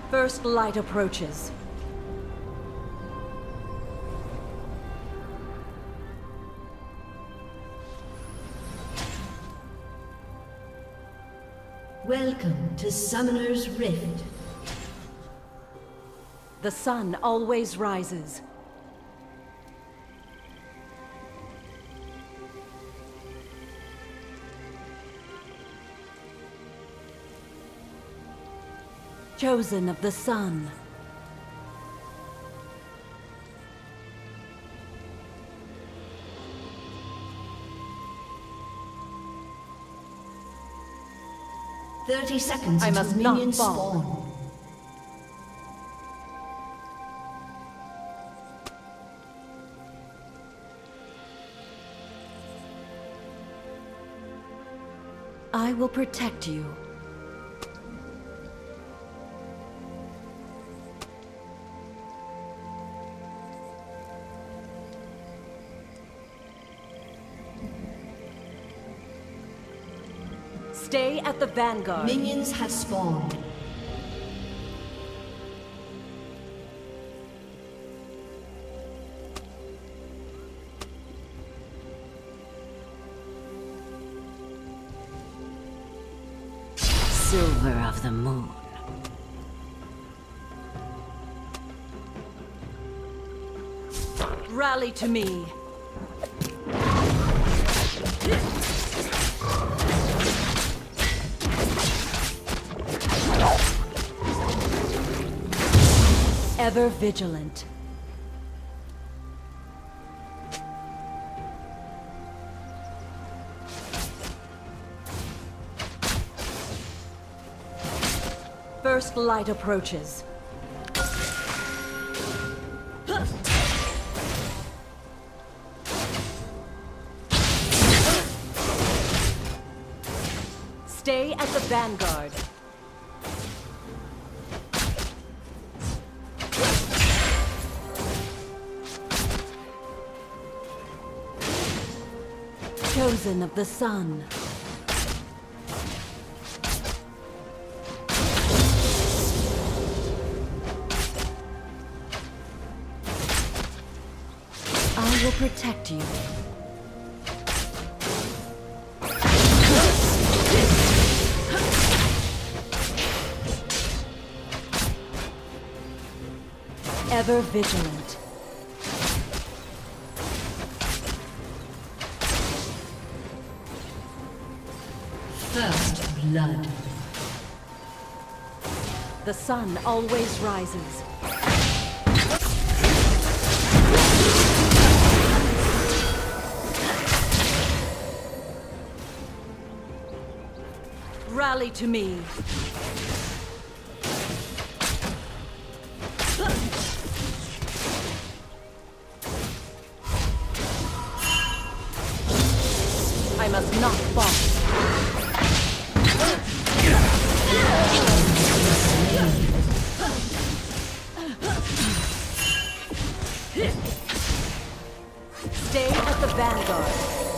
First light approaches. Welcome to Summoner's Rift. The sun always rises. Chosen of the sun. "30 seconds I until must not minions fall. spawn. I will protect you. Stay at the vanguard. Minions have spawned. Silver of the moon. Rally to me. Ever vigilant. First light approaches. Stay at the vanguard. Chosen of the sun. I will protect you. Ever vigilant. First blood. The sun always rises. Rally to me. I must not fall. Stay at the vanguard.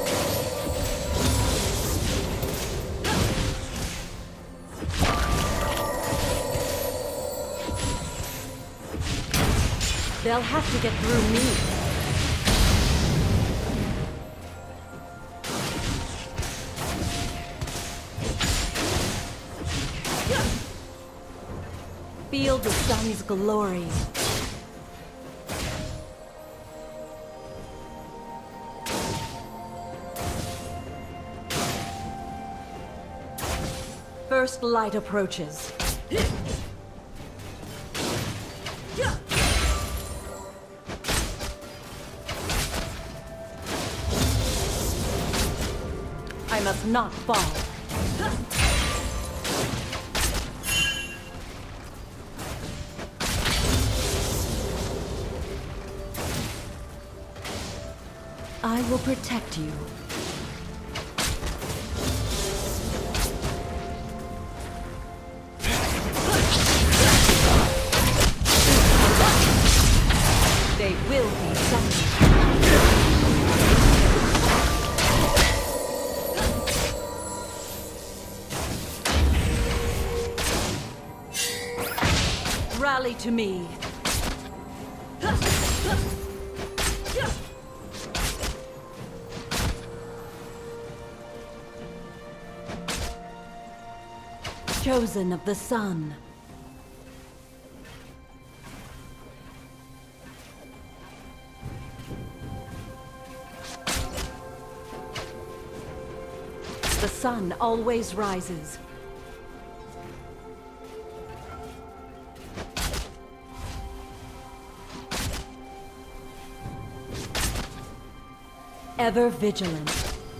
They'll have to get through me. Feel the sun's glory. First light approaches. I must not fall. I will protect you. They will be summoned. Rally to me. Chosen of the sun. The sun always rises. Ever vigilant.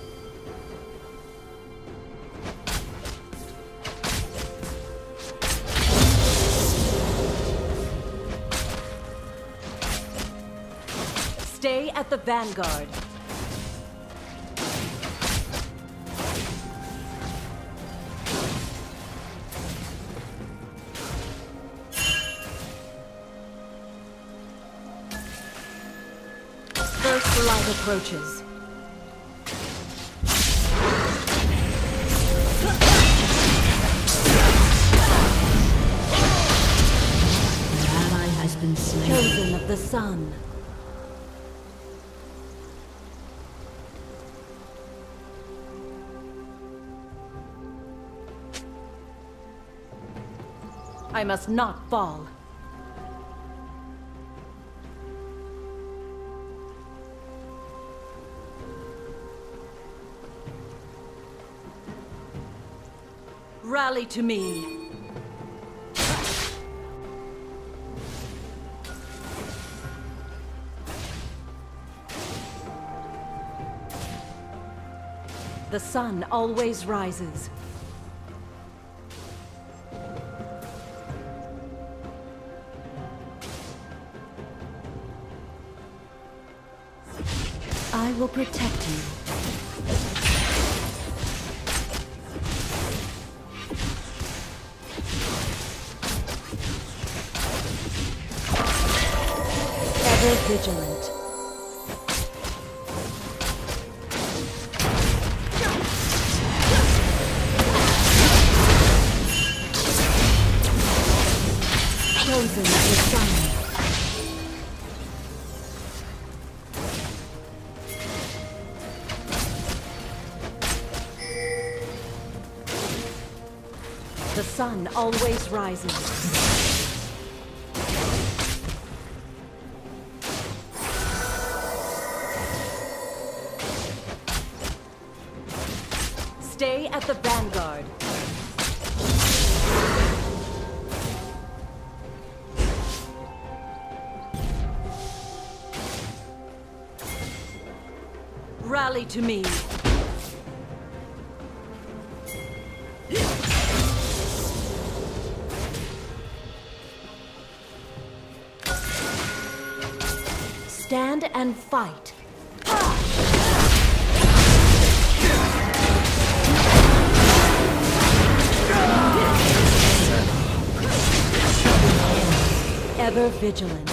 Stay at the vanguard. First light approaches. An ally has been slain. Chosen of the sun. I must not fall. Rally to me. The sun always rises. I will protect you. Ever vigilant. Chosen of the sun. The sun always rises. Stay at the vanguard. Rally to me. Stand and fight. Ever vigilant.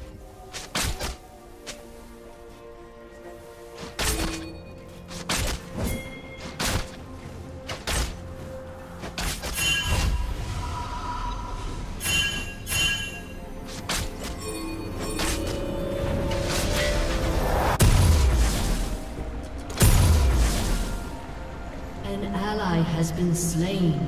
An ally has been slain.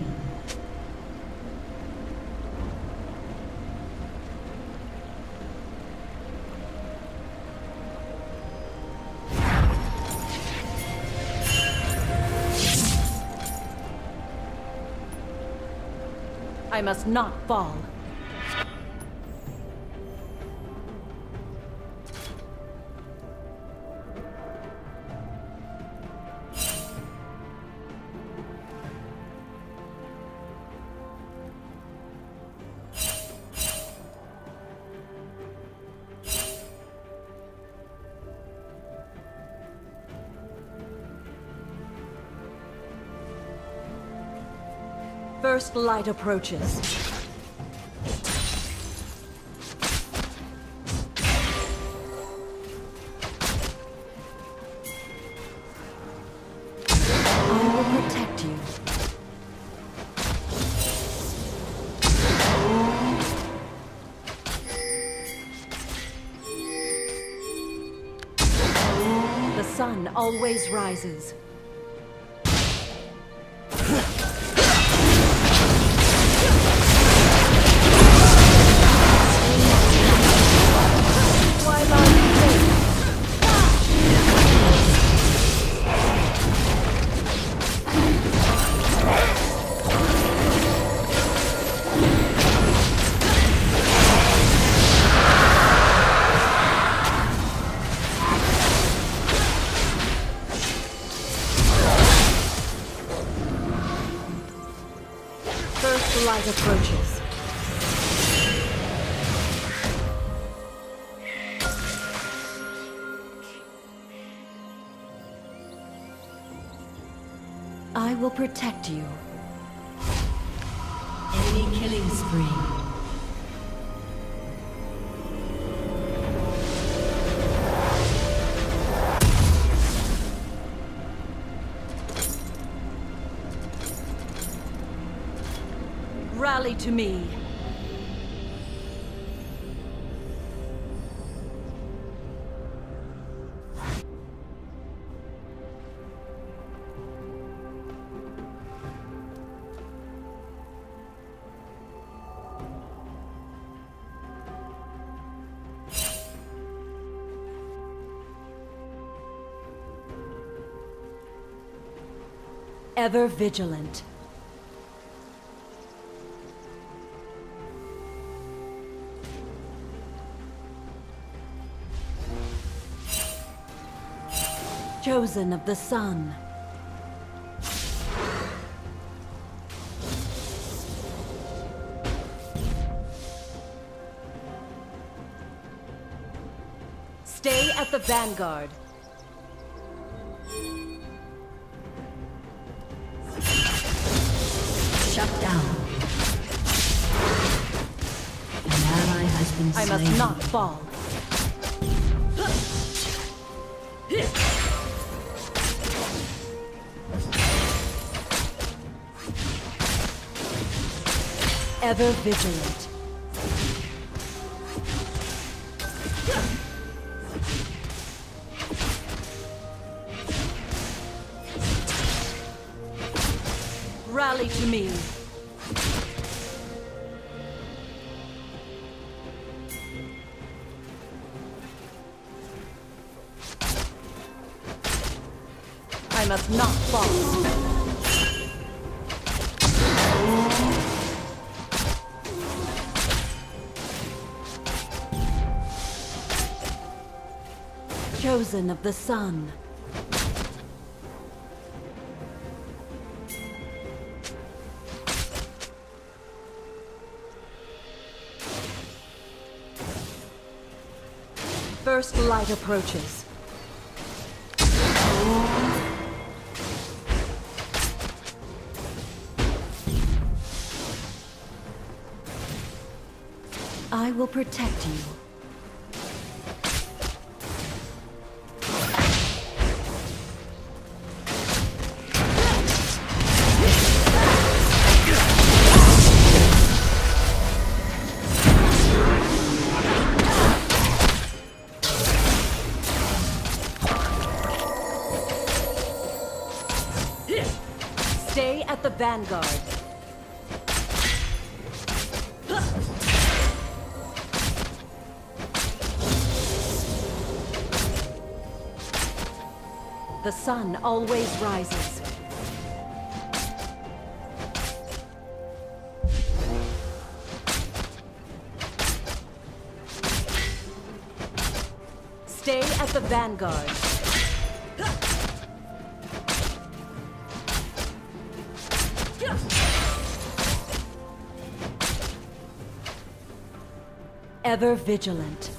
I must not fall. First light approaches. I will protect you. always rises. First light approaches. I will protect you. Enemy killing spree. Rally to me. Ever vigilant. Chosen of the sun. Stay at the vanguard. Shut down. An ally has been slain. I must not fall. Ever vigilant. Rally to me. I must not fall. Chosen of the sun. First light approaches. I will protect you. Stay at the vanguard. The sun always rises. Stay at the vanguard. Ever vigilant.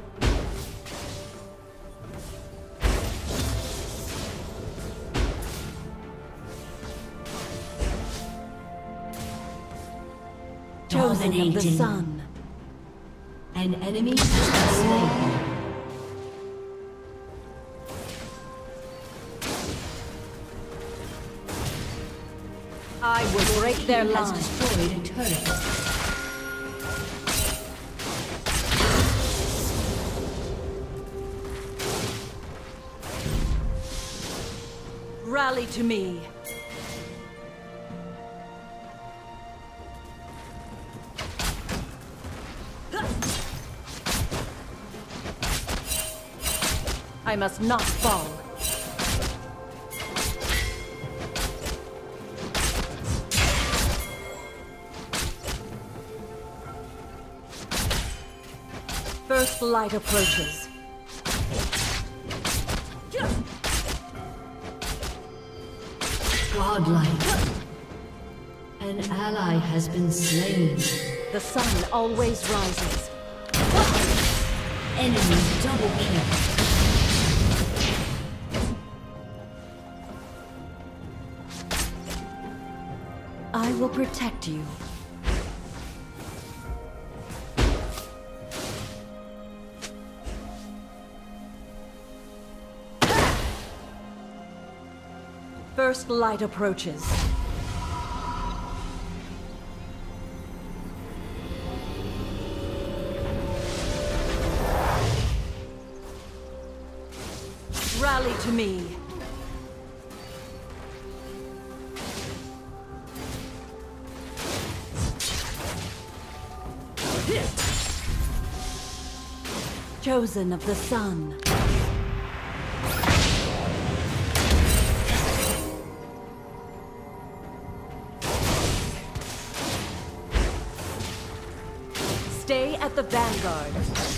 Chosen of the sun. An enemy has been slain. I will break their Has line. destroyed a turret. Rally to me. I must not fall. First light approaches. Godlike. An ally has been slain. The sun always rises. Enemy double kill. I will protect you. First light approaches. Rally to me. Chosen of the sun. Stay at the vanguard.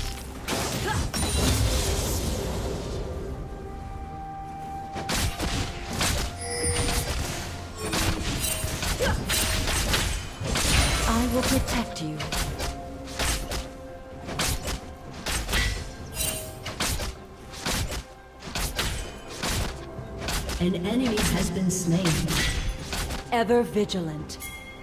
I will protect you. An enemy has been slain. Ever vigilant.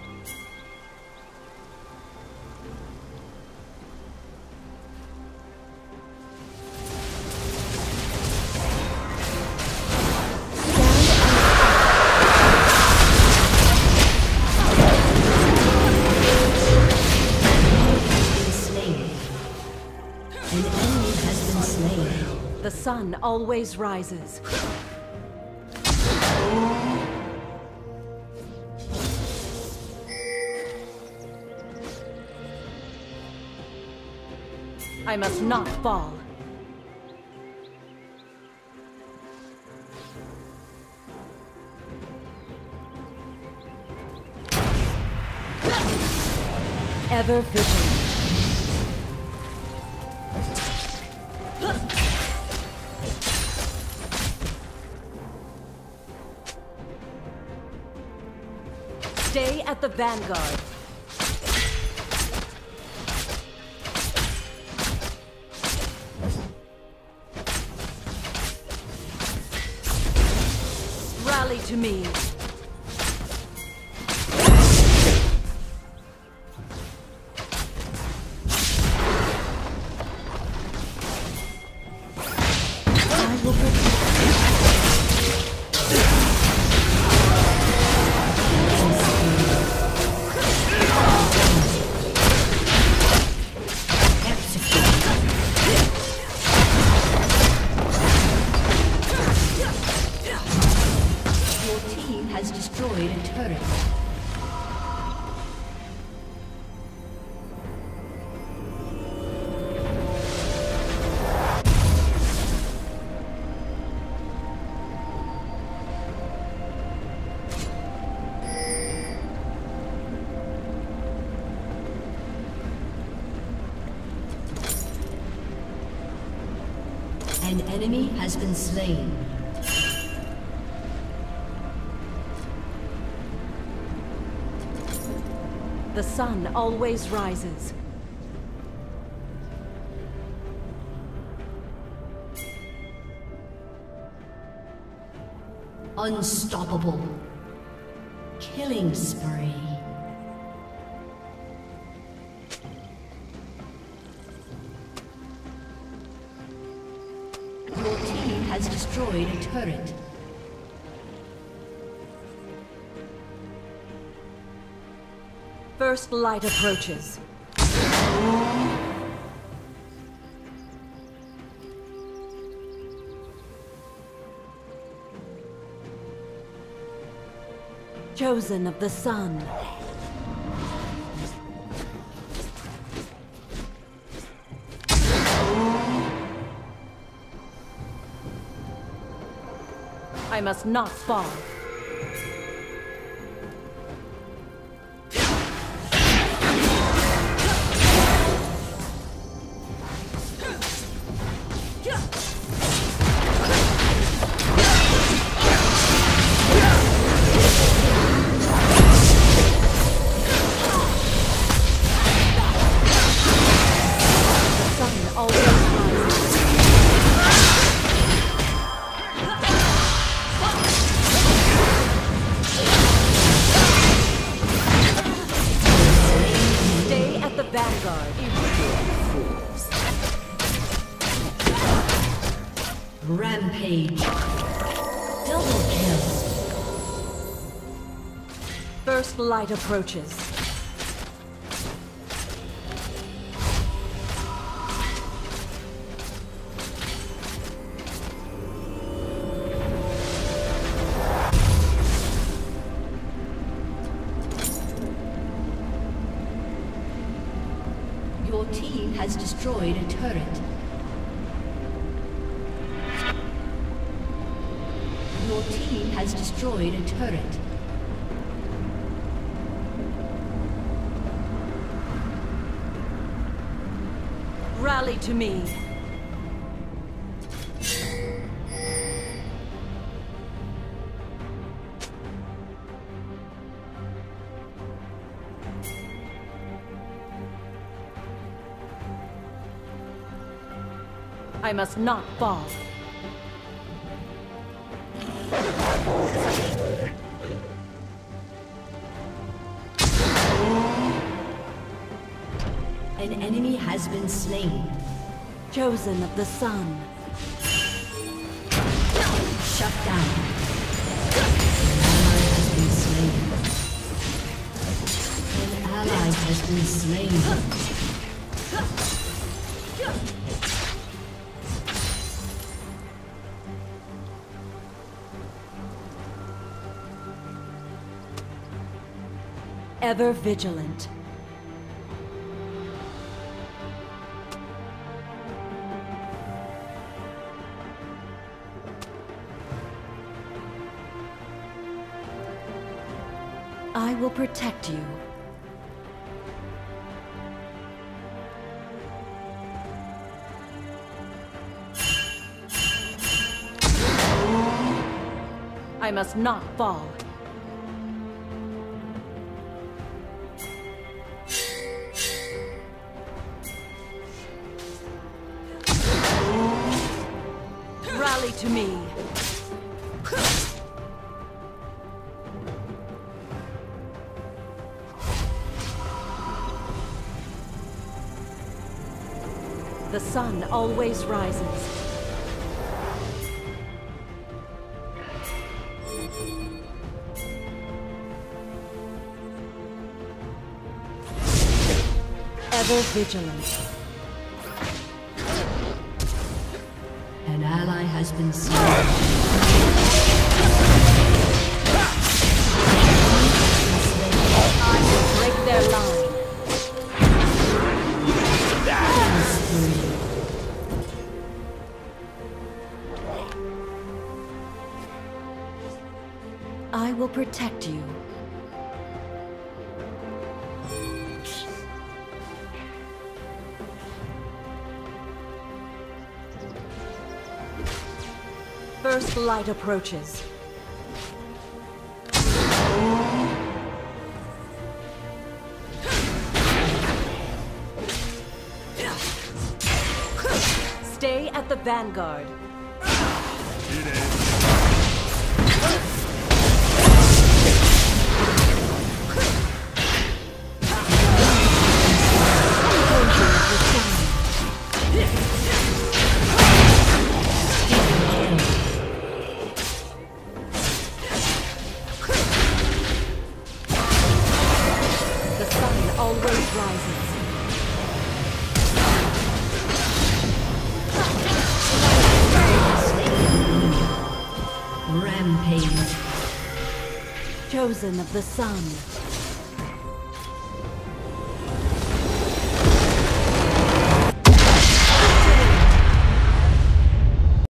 The sun always rises. I must not fall. Ever vigilant. Stay at the vanguard. Rally to me. I will protect destroyed a turret. An enemy has been slain. The sun always rises. Unstoppable. Killing spree. Your team has destroyed a turret. First light approaches. Chosen of the sun. I must not fall. Rampage. Double kill. First light approaches. Your team has destroyed a turret. Your team has destroyed a turret. Rally to me. I must not fall. An enemy has been slain. Chosen of the sun. Shut down. An ally has been slain. An ally has been slain. Ever vigilant. I will protect you. I must not fall. Rally to me. The sun always rises. Ever vigilant. An ally has been slain. I will break their line. I will protect you. First light approaches. Stay at the vanguard. Always rises. Rampage. chosen of the sun.